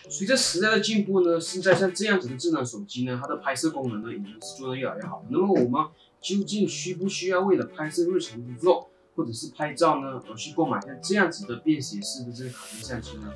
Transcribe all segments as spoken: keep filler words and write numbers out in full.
随着时代的进步呢，现在像这样子的智能手机呢，它的拍摄功能呢已经是做得越来越好了。那么我们究竟需不需要为了拍摄日常的 vlog 或者是拍照呢，而去购买像这样子的便携式的这个卡片相机呢？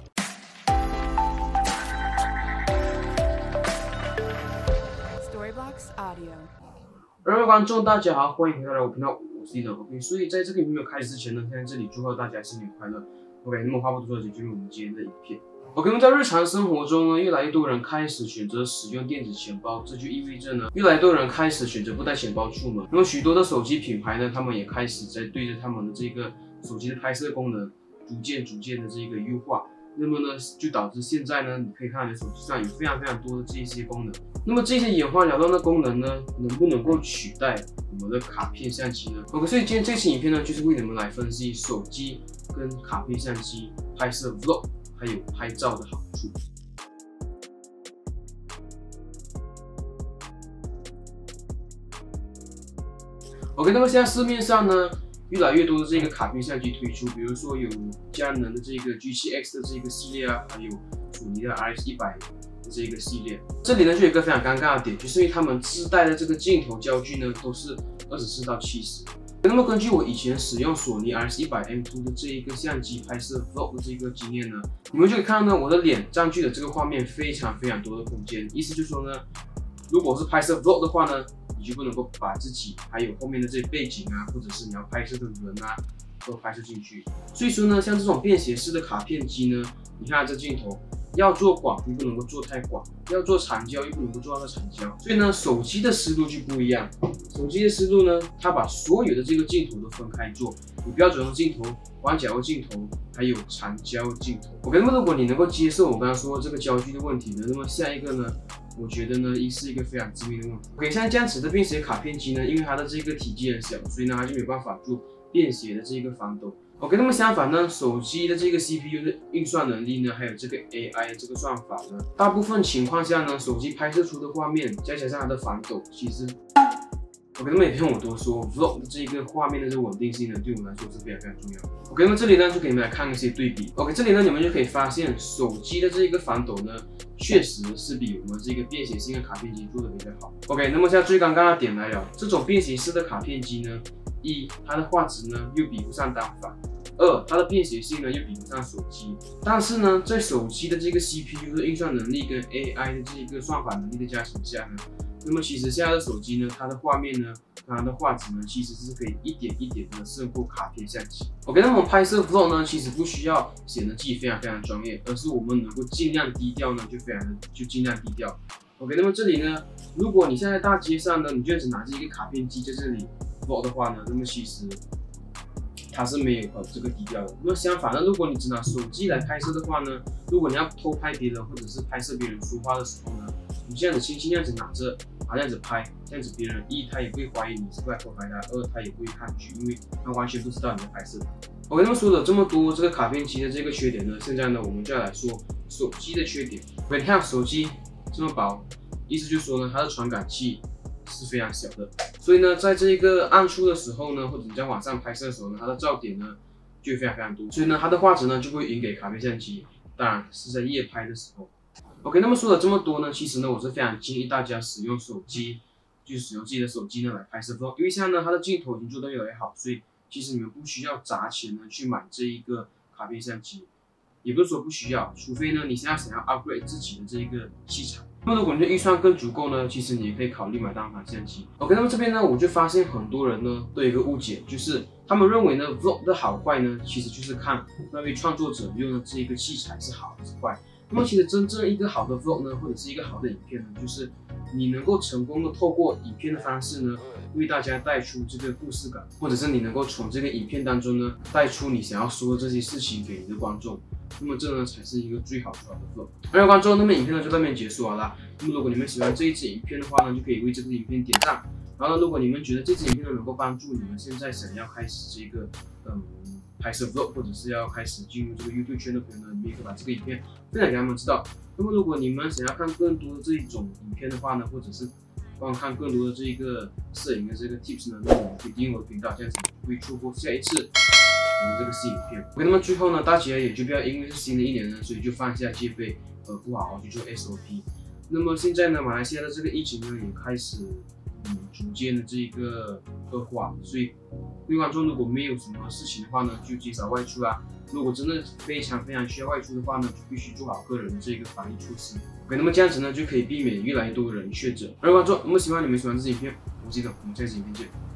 各位观众，大家好，欢迎回来我频道，我是 Ethan。OK， 所以在这个影片没有开始之前呢，先在这里祝贺大家新年快乐。OK， 那么话不多说，就进入我们今天的影片。OK， 那么在日常生活中呢，越来越多人开始选择使用电子钱包，这就意味着呢，越来越多人开始选择不带钱包出门。那么许多的手机品牌呢，他们也开始在对着他们的这个手机的拍摄功能，逐渐逐渐的这个优化。那么呢，就导致现在呢，你可以看到你的手机上有非常非常多的这些功能。那么这些眼花缭乱的功能呢，能不能够取代我们的卡片相机呢 ？OK， 所以今天这期影片呢，就是为你们来分析手机跟卡片相机拍摄 vlog 还有拍照的好处。OK， 那么现在市面上呢，越来越多的这个卡片相机推出，比如说有佳能的这个 G 七 X 的这个系列啊，还有索尼的 R X 一百 的这个系列。这里呢就有一个非常尴尬的点，就是因为他们自带的这个镜头焦距呢都是二十四到七十。那么根据我以前使用索尼 R X 一百 M 二 的这一个相机拍摄 vlog 的这个经验呢，你们就可以看到呢，我的脸占据了这个画面非常非常多的空间。意思就是说呢，如果是拍摄 vlog 的话呢，你就不能够把自己还有后面的这些背景啊，或者是你要拍摄的人啊，都拍摄进去。所以说呢，像这种便携式的卡片机呢，你看这镜头要做广又不能够做太广，要做长焦又不能够做到太长焦。所以呢，手机的思路就不一样。手机的思路呢，它把所有的这个镜头都分开做，有标准的镜头、广角的镜头，还有长焦镜头。OK， 那么如果你能够接受我刚刚说的这个焦距的问题呢，那么下一个呢？我觉得呢，一是一个非常致命的问题。OK， 像这样子的便携卡片机呢，因为它的这个体积很小，所以呢，它就没有办法做便携的这个防抖。OK， 那么相反呢，手机的这个 C P U 的运算能力呢，还有这个 A I 的这个算法呢，大部分情况下呢，手机拍摄出的画面，再加上它的防抖，其实 OK， 那么也不用我多说 ，vlog 的这个画面的这个稳定性呢，对我们来说是非常非常重要。OK， 那么这里呢，就给你们来看一些对比。OK， 这里呢，你们就可以发现手机的这个防抖呢，确实是比我们这个便携性的卡片机做的比较好。OK， 那么现在最尴尬的点来了，这种便携式的卡片机呢，一它的画质呢又比不上单反。二，它的便携性呢又比不上手机，但是呢，在手机的这个 C P U 的运算能力跟 A I 的这个算法能力的加成下呢，那么其实现在的手机呢，它的画面呢，它的画质呢，其实是可以一点一点的胜过卡片相机。OK， 那么我们拍摄 vlog 呢，其实不需要显得自己非常非常专业，而是我们能够尽量低调呢，就非常的就尽量低调。OK， 那么这里呢，如果你现在大街上呢，你就只拿着一个卡片机在这里 vlog 的话呢，那么其实它是没有这个低调的。那么相反呢，如果你只拿手机来拍摄的话呢，如果你要偷拍别人或者是拍摄别人说话的时候呢，你这样子轻轻这样子拿着，啊这样子拍，这样子别人一他也不会怀疑你是不是在偷拍他，二他也不会抗拒，因为他完全不知道你在拍摄他。OK， 那么说了这么多这个卡片机的这个缺点呢，现在呢我们就要来说手机的缺点。OK， 你看手机这么薄，意思就是说呢，它的传感器是非常小的，所以呢，在这个暗处的时候呢，或者你在晚上拍摄的时候呢，它的噪点呢就会非常非常多，所以呢，它的画质呢就会赢给卡片相机。当然是在夜拍的时候。OK， 那么说了这么多呢，其实呢，我是非常建议大家使用手机，就使用自己的手机呢来拍摄 vlog， 因为现在呢，它的镜头已经做得越来越好，所以其实你们不需要砸钱呢去买这一个卡片相机，也不是说不需要，除非呢你现在想要 upgrade 自己的这一个器材。那么如果你的预算更足够呢，其实你也可以考虑买单反相机。OK， 那么这边呢，我就发现很多人呢都有一个误解，就是他们认为呢 vlog 的好坏呢，其实就是看那位创作者用的这个器材是好还是坏。那么其实真正一个好的 vlog 呢，或者是一个好的影片呢，就是你能够成功的透过影片的方式呢，为大家带出这个故事感，或者是你能够从这个影片当中呢，带出你想要说的这些事情给你的观众。那么这呢才是一个最好最好的 vlog。各位观众，那么影片呢就到这边结束好了。那么如果你们喜欢这一支影片的话呢，就可以为这支影片点赞。然后呢，如果你们觉得这支影片呢能够帮助你们现在想要开始这个嗯拍摄 vlog 或者是要开始进入这个 YouTube 圈的朋友呢，你们也可以把这个影片分享给他们知道。那么如果你们想要看更多的这一种影片的话呢，或者是观看更多的这一个摄影的这个 tips 呢，那么可以订阅我的频道，这样子不会错过下一次我们这个新影片。OK， 那么最后呢，大家也就不要因为是新的一年呢，所以就放下戒备， 呃不好好去做 S O P。那么现在呢，马来西亚的这个疫情呢也开始嗯逐渐的这一个恶化，所以各位观众如果没有什么事情的话呢，就减少外出啊。如果真的非常非常需要外出的话呢，就必须做好个人的这个防疫措施。OK， 那么这样子呢就可以避免越来越多的人确诊。各位观众，那么希望你们喜欢这支影片，我记得我们下期影片见。